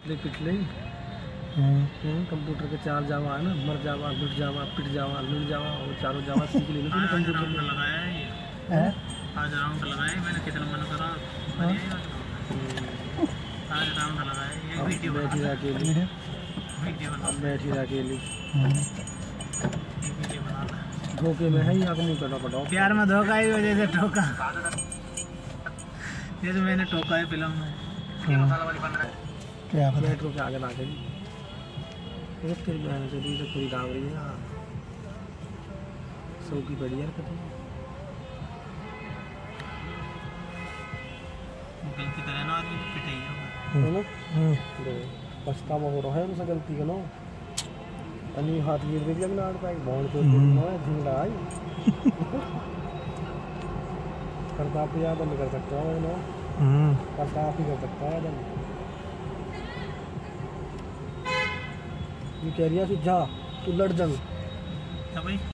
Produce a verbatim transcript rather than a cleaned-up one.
पिट ले कंप्यूटर के चार जावा है ना, मर जावा, लुट जावा, पिट जावा, लुट जावा, और चारों जावा सीख ले लो कंप्यूटर में लगाया है ये। आज राउंड लगाया मैंने, कितना मन करा आज राउंड लगाया ये। वीडियो बैठी अकेली है, वीडियो बना, बैठी अकेली धोखे में है, या मुँह करना पड़ा प्यार में धोखा की वजह से ठोका। ये तो मैंने ठोका है फिल्म में। क्या मेट्रो के आगे ना गई तेरी बहन से भी तो पूरी दाम रही है यार, सौ की पड़ी यार कभी गलती करे ना आदमी पिटे ही होगा, पछतावा हो रहा है उनसे गलती का ना। अन्य हाथ गिर दे दिया मैंने आड़ पाई बहुत तो झिंगड़ा आई करताप याद नहीं कर सकता हूँ ना, करताप ही कर सकता है याद। ये कह रही है जा तू लड़ जंग।